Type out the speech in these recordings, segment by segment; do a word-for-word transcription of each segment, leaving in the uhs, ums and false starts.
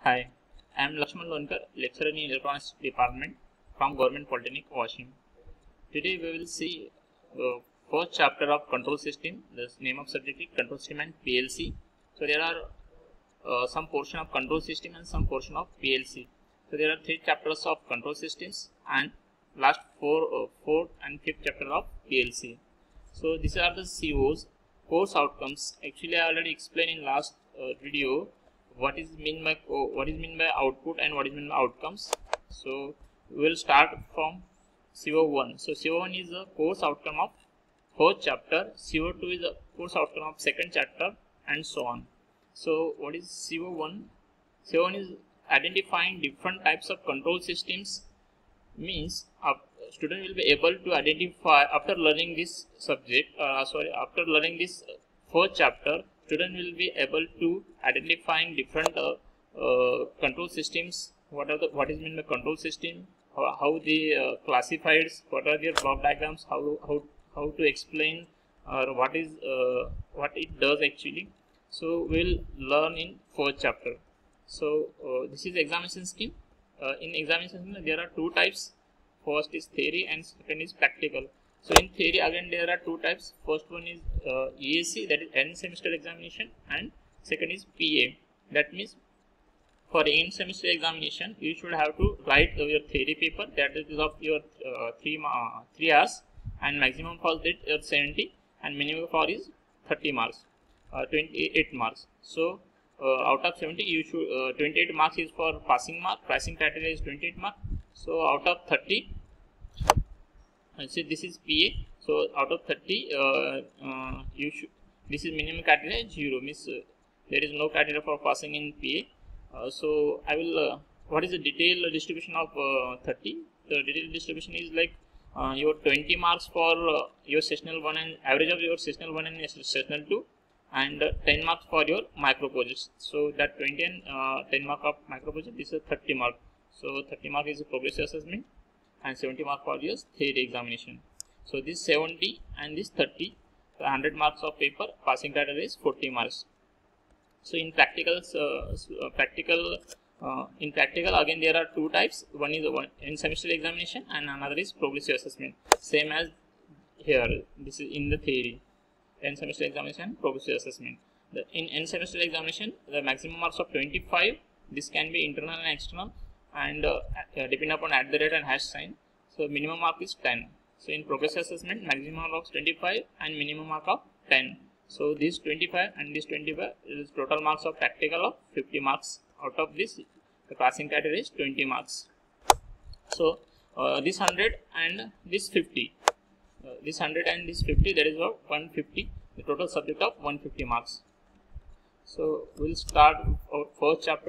Hi, I am Lakshman Lonkar, lecturer in Electronics Department from Government Polytechnic, Washington. Today we will see uh, first chapter of Control System. The name of subject is Control System and P L C. So there are uh, some portion of Control System and some portion of P L C. So there are three chapters of Control Systems and last four, uh, fourth and fifth chapter of P L C. So these are the C Os, course outcomes. Actually, I already explained in last uh, video what is mean by what is mean by output and what is mean by outcomes. So we will start from C O one. So C O one is a course outcome of first chapter, C O two is a course outcome of second chapter, and so on. So what is C O one? C O one is identifying different types of control systems. Means a student will be able to identify after learning this subject. Uh, sorry, after learning this first chapter, student will be able to identifying different uh, uh, control systems. What are the what is meant by control system? How, how they uh, classified? What are their block diagrams? How how how to explain or what is uh, what it does actually? So we'll learn in first chapter. So uh, this is examination scheme. Uh, in examination scheme there are two types. First is theory and second is practical. So in theory again there are two types. First one is uh, E S C, that is end semester examination, and second is P A. That means for end semester examination you should have to write your theory paper, that is of your uh, three uh, three hours, and maximum for that is seventy and minimum for is thirty marks, uh, twenty-eight marks. So uh, out of seventy you should uh, twenty-eight marks is for passing mark. Passing criteria is twenty-eight marks. So out of thirty, and see this is P A. So out of thirty, uh, uh, you should this is minimum criteria zero, means uh, there is no criteria for passing in P A. Uh, so I will. Uh, what is the detailed distribution of uh, thirty? The detailed distribution is like uh, your twenty marks for uh, your sessional one and average of your sessional one and sessional two, and uh, ten marks for your micro projects. So that twenty and uh, ten mark of micro project is a thirty mark. So thirty mark is a progressive assessment and seventy mark for your theory examination. So this seventy and this thirty, the one hundred marks of paper, passing criteria is forty marks. So in practical, uh, practical, uh, in practical again there are two types. One is one end semester examination and another is progressive assessment. Same as here, this is in the theory. End semester examination, progressive assessment. The, in end semester examination, the maximum marks of twenty-five. This can be internal and external, and uh, uh, depend upon at the rate and hash sign. So minimum mark is ten. So in progressive assessment, maximum mark of twenty-five and minimum mark of ten. So this twenty-five and this twenty-five is total marks of practical of fifty marks. Out of this, the passing criteria is twenty marks. So uh, this one hundred and this fifty. Uh, this one hundred and this fifty, that is what one hundred fifty. The total subject of one hundred fifty marks. So we'll start our first chapter.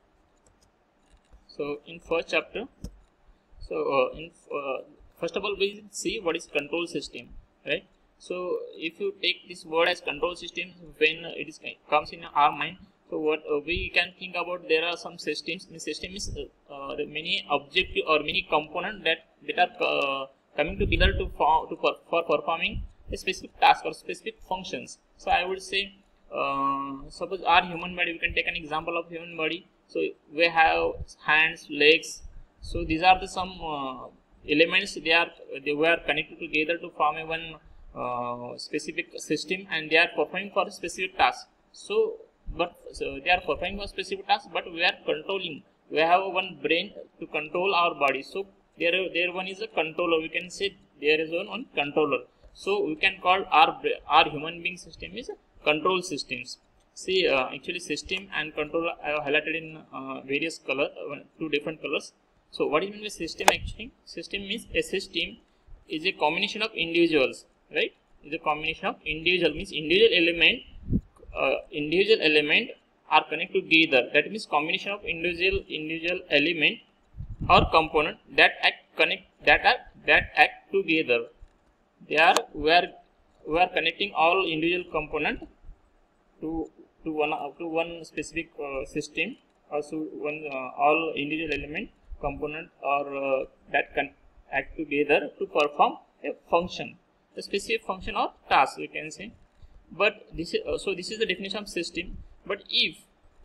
So in first chapter, so uh, in uh, first of all we will see what is control system, right? So if you take this word as control system, when it is comes in our mind, so what uh, we can think about, there are some systems. The system is uh, uh, the many objective or many component that that are uh, coming together to for, to for, for performing a specific task or specific functions. So I would say, uh, suppose our human body, we can take an example of human body. So we have hands, legs. So these are the some uh, elements. They are they were connected together to form a one uh, specific system, and they are performing for a specific task. So, but so they are performing for a specific task, but we are controlling. We have one brain to control our body. So there there one is a controller. We can say there is one, one controller. So we can call our our human being system is control systems. See, uh, actually system and control I have highlighted in uh, various color, uh, two different colors. So what is mean by system actually? System means a system is a combination of individuals, right? Is a combination of individual, means individual element, uh, individual element are connected together. That means combination of individual individual element or component that act connect that are that act together. They are we are we are connecting all individual component to to one uh, to one specific uh, system, also one uh, all individual element component or uh, that can act together to perform a function, a specific function or task, we can say. But this is uh, so this is the definition of system. But if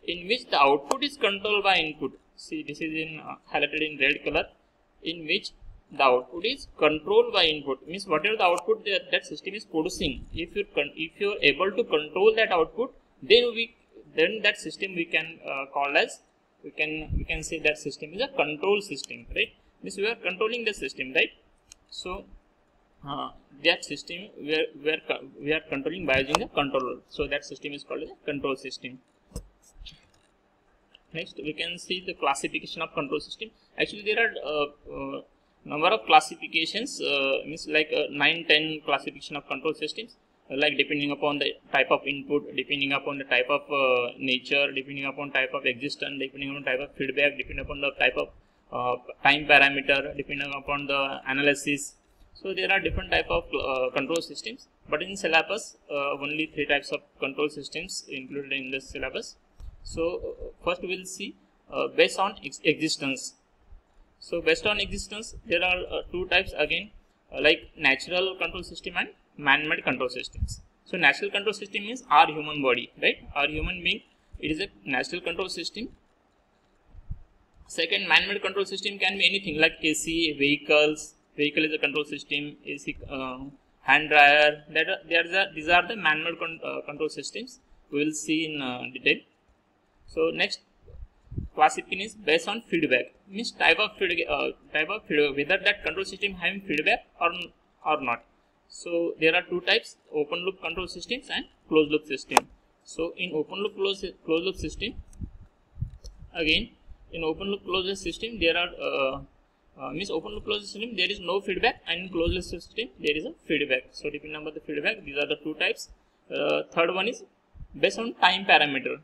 in which the output is controlled by input. See, this is in uh, highlighted in red color, in which the output is controlled by input. Means whatever the output that, that system is producing, if you if you are able to control that output, then we then that system we can uh, call as we can we can say that system is a control system, right? Means we are controlling the system, right? So uh, that system we are, we are we are controlling by using a controller. So that system is called a control system. Next, we can see the classification of control system. Actually, there are uh, uh, number of classifications, uh, means like uh, nine, ten classification of control systems, uh, like depending upon the type of input, depending upon the type of uh, nature, depending upon type of existence, depending upon type of feedback, depending upon the type of uh, time parameter, depending upon the analysis. So there are different type of uh, control systems, but in syllabus, uh, only three types of control systems included in this syllabus. So uh, first we will see uh, based on ex existence. So based on existence, there are uh, two types again, uh, like natural control system and man-made control systems. So natural control system means our human body, right? Our human being, it is a natural control system. Second, man-made control system can be anything like A C, vehicles. Vehicle is a control system. A C, uh, hand dryer. That are, there are the, these are the man-made con uh, control systems. We will see in uh, detail. So next classification is based on feedback, means type of feedback, uh, type of feedback, whether that control system having feedback or or not. So there are two types: open loop control systems and closed loop system. So in open loop closed closed loop system, again in open loop closed loop system there are uh, uh, means open loop closed system there is no feedback, and in closed loop system there is a feedback. So depending on the feedback, these are the two types. Uh, third one is based on time parameter.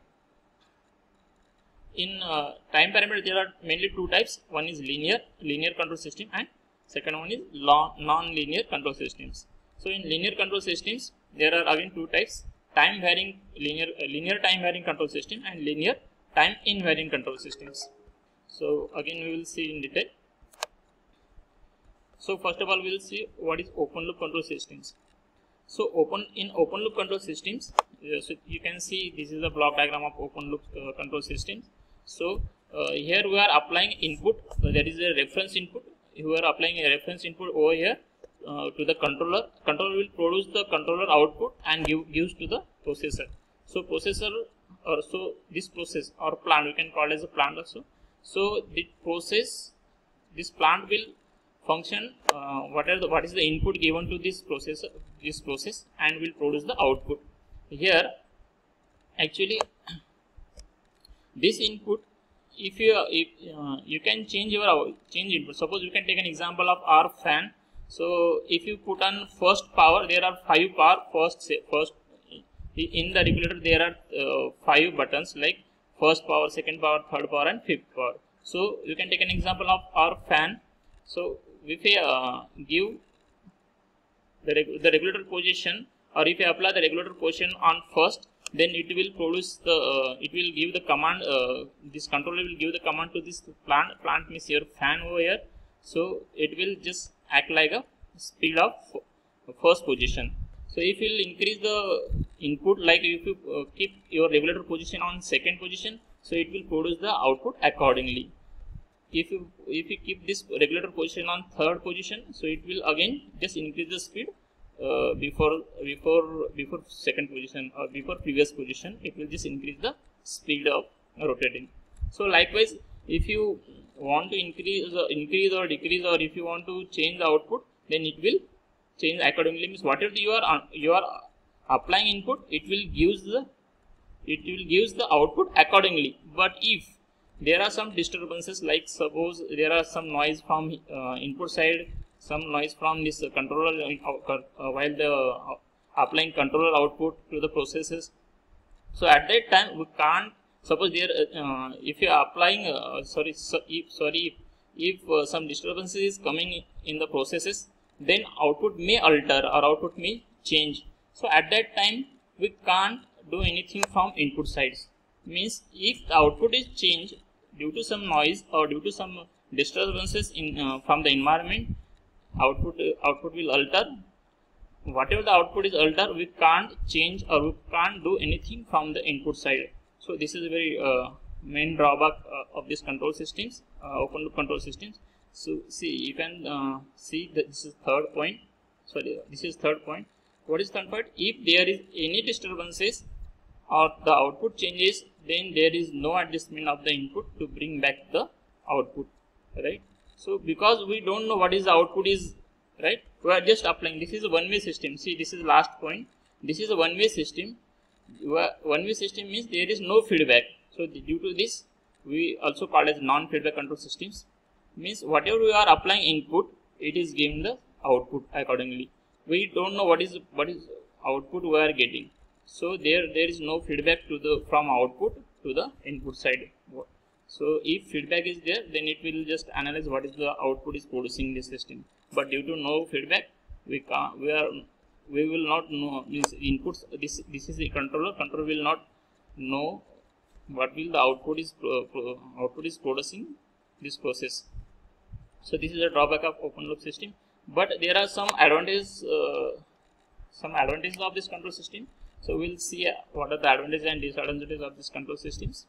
In uh, time parameter, there are mainly two types. One is linear, linear control system, and second one is non-linear control systems. So in linear control systems, there are again two types: time varying linear, uh, linear time varying control system, and linear time invariant control systems. So again, we will see in detail. So first of all, we will see what is open loop control systems. So open in open loop control systems, uh, so you can see this is a block diagram of open loop uh, control systems. So uh, here we are applying input, so that is a reference input. We are applying a reference input over here uh, to the controller. Controller will produce the controller output and give gives to the processor. So processor, or so this process or plant, we can call it as a plant also. So the process, this plant will function uh, what are the what is the input given to this processor, this process, and will produce the output. Here actually this input, if you if uh, you can change your change input. Suppose you can take an example of our fan. So if you put on first power, there are five power. First say first in the regulator there are uh, five buttons like first power, second power, third power, and fifth power. So you can take an example of our fan. So if you uh, give the reg the regulator position, or if you apply the regulator position on first, then it will produce the uh, it will give the command, uh, this controller will give the command to this plant. Plant means your fan over here. So it will just act like a speed of first position. So if you will increase the input, like if you uh, keep your regulator position on second position, so it will produce the output accordingly. If you if you keep this regulator position on third position, so it will again just increase the speed uh, before before before second position or before previous position. It will just increase the speed of rotating. So likewise, if you want to increase uh, increase or decrease, or if you want to change the output, then it will change accordingly. Means whatever you are uh, you are applying input, it will gives the it will gives the output accordingly. But if there are some disturbances, like suppose there are some noise from uh, input side, some noise from this uh, controller uh, uh, while the uh, applying controller output to the processes. So at that time we can't, suppose there uh, if you are applying uh, sorry so if sorry if, if uh, some disturbances is coming in the processes, then output may alter or output may change. So at that time we can't do anything from input sides. Means if the output is changed due to some noise or due to some disturbances in uh, from the environment, output uh, output will alter. Whatever the output is alter, we can't change or we can't do anything from the input side. So this is a very uh, main drawback uh, of this control systems, uh, open loop control systems. So see, you can uh, see that this is third point. Sorry, this is third point. What is third point? If there is any disturbances or the output changes, then there is no adjustment of the input to bring back the output, right? So because we don't know what is the output is, right, we are just applying. This is a one way system. See, this is the last point. This is a one way system. One way system means there is no feedback. So due to this, we also call as non feedback control systems. Means whatever we are applying input, it is giving the output accordingly. We don't know what is what is output we are getting. So there there is no feedback to the from output to the input side. So if feedback is there, then it will just analyze what is the output is producing this system. But due to no feedback, we can't we are we will not know these inputs. This this is the controller. Controller will not know what will the output is uh, output is producing this process. So this is a drawback of open loop system. But there are some advantages, uh, some advantages of this control system. So we'll see uh, what are the advantages and disadvantages of this control systems.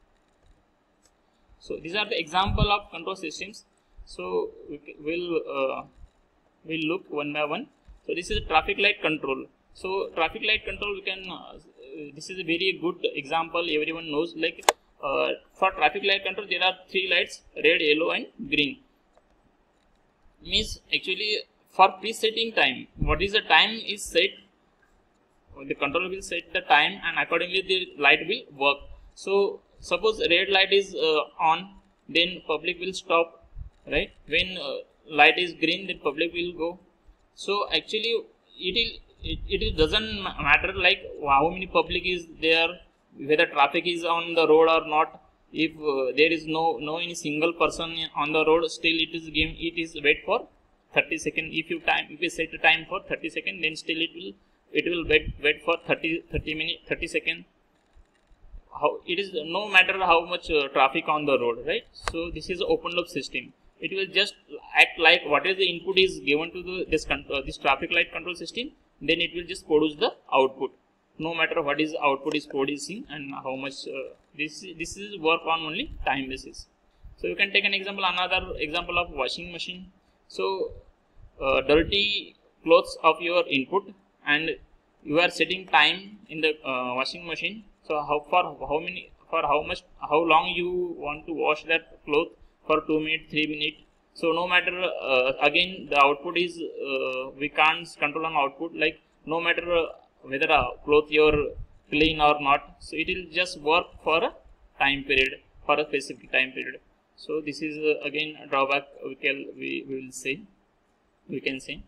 So these are the example of control systems. So we will uh, we'll look one by one. So this is a traffic light control. So traffic light control, we can. Uh, this is a very good example. Everyone knows. Like uh, for traffic light control, there are three lights: red, yellow, and green. Means actually for presetting time, what is the time is set, the controller will set the time and accordingly the light will work. So suppose red light is uh, on, then public will stop, right? When uh, light is green, then public will go. So actually it is it, it doesn't matter like how many public is there, whether traffic is on the road or not. If uh, there is no no any single person on the road, still it is game it is wait for thirty seconds. If you time if you set the time for thirty seconds, then still it will it will wait wait for thirty minutes thirty seconds. How it is no matter how much uh, traffic on the road, right? So this is open loop system. It will just act like what is the input is given to the this uh, this traffic light control system, then it will just produce the output, no matter what is output is producing and how much. Uh, this this is work on only time basis. So you can take an example, another example of washing machine. So uh, dirty clothes of your input and you are setting time in the uh, washing machine. So how for how many for how much how long you want to wash that cloth, for two minutes, three minutes. So no matter uh, again the output is uh, we can't control on output, like no matter uh, whether a cloth you're clean or not. So it will just work for a time period, for a specific time period. So this is uh, again a drawback we can we, we will say we can say.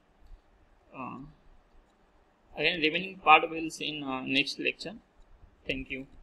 Uh, again remaining part we will see in uh, next lecture. Thank you.